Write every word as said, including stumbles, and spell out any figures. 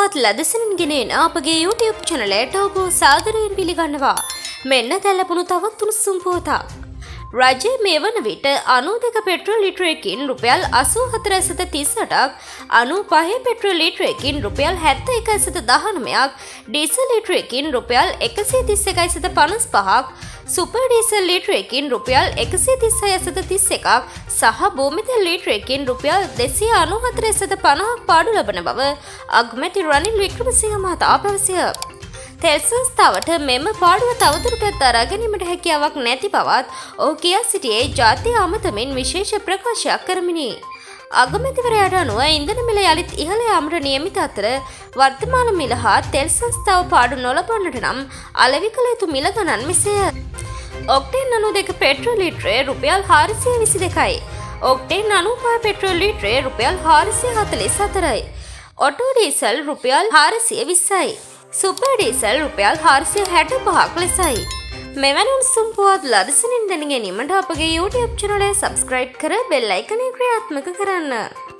පුවත් ලදසනින් ගෙනෙන අපගේ YouTube චැනලයට ඔබ සාදරයෙන් පිළිගන්නවා. මෙන්න දැන් ලැබුණු තවත් උණුසුම් පුවතක්. රජයේ මේ වන විට අනූ දෙක පෙට්‍රල් ලිටරයකින් රුපියල් අසූ හතර දශම තිස් අටක්, අනූ පහ පෙට්‍රල් ලිටරයකින් රුපියල් හැත්තෑ එක දශම දහනවයක්, ඩීසල් ලිටරයකින් රුපියල් එකසිය තිස් එක දශම පනස් පහක්, සුපර් ඩීසල් ලිටරයකින් රුපියල් එකසිය තිස් හය දශම තිස් එකක් සහ භූමිතෙල් ලිටරයකින් රුපියල් දෙසිය අනූ හතර දශම පනහක් පාඩු ලබන බව අගමැති රනිල් වික්‍රමසිංහ මහතා පැවසිය. තෙල් සංස්ථාවට මෙම පාඩුව තවදුරටත් දරා ගැනීමට හැකියාවක් නැති බවත් ඔහු කියා සිටියේ ජාතිය අමතමින් විශේෂ ප්‍රකාශයක් කරමිනි. අගමැතිවරයාට අනුව ඉන්ධන මිල යළිත් ඉහළ යාමට නියමිත අතර වර්තමාන මිල හා තෙල් සංස්ථාව පාඩු නොලබන්නට නම් අලෙවි කළ යුතු මිල ගණන් මෙසේය. ඔක්ටේන් අනූ දෙක පෙට්‍රල් ලිටරය රුපියල් හාරසිය විසි දෙකයි. ඔක්ටේන් අනූ පහ පෙට්‍රල් ලිටරය රුපියල් හාරසිය හතළිස් හතරයි. ඔටෝ ඩීසල් රුපියල් හාරසිය විස්සයි. සුපර් ඩීසල් රුපියල් හාරසිය හැට පහක් ලෙසයි. මෙවැනි උණුසුම් පුවත් ලදසනින් දැන ගැනීමට අපගේ YouTube චැනලය සබ්ස්ක්‍රයිබ් කර බෙල් අයිකනය ක්‍රියාත්මක කරන්න.